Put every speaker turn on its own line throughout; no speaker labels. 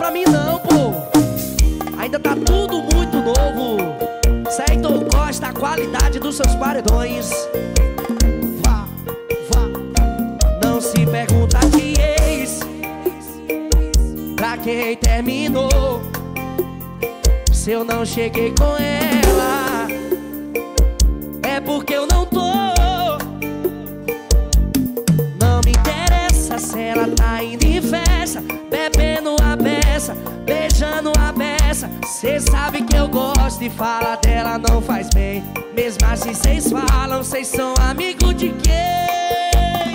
pra mim não, pô. Ainda tá tudo muito novo. Certo, Costa, a qualidade dos seus paredões. Vá, vá. Não se pergunta de ex, pra quem terminou. Se eu não cheguei com ela, é porque eu não tô. Não me interessa se ela tá indo em festa, bebendo a beça, beijando a beça. Cê sabe que eu gosto e falar dela não faz bem. Mesmo assim cês falam, cês são amigos de quem?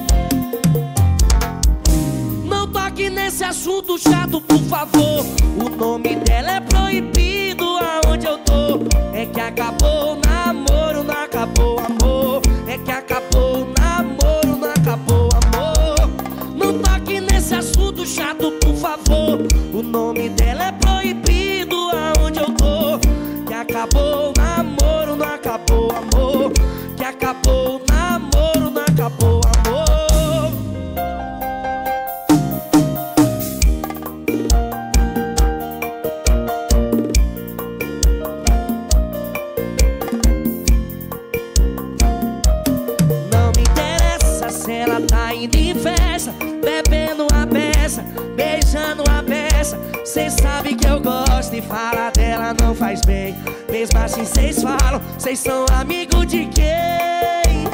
Não toque nesse assunto chato, por favor. O nome dela é proibido aonde eu tô. É que acabou o namoro, não acabou o amor. É que acabou o namoro, não acabou o amor. Não toque nesse assunto chato, por favor. O nome dela é proibido aonde eu tô. Que acabou o namoro, não acabou o amor. Que acabou o namoro, não acabou o amor. Não me interessa se ela tá indo em festa, bebendo a beça, beijando a beça. Cês sabem que eu gosto e falar dela não faz bem. Mesmo assim cês falam, cês são amigos de quem?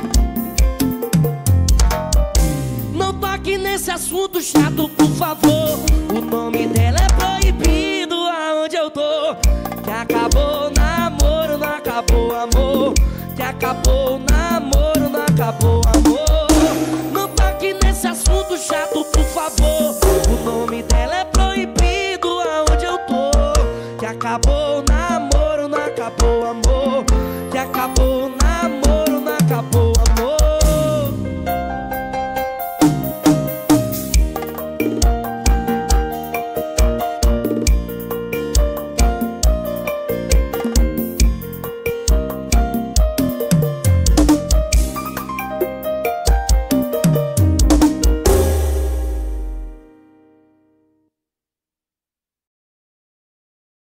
Não toque nesse assunto chato, por favor. O nome dela é proibido aonde eu tô. Que acabou o namoro, não acabou o amor. Que acabou o namoro, não acabou o amor. Não toque nesse assunto chato, por favor. O nome dela é proibido aonde eu tô. Que acabou o namoro, não acabou o amor. Que acabou o namoro, não acabou o amor.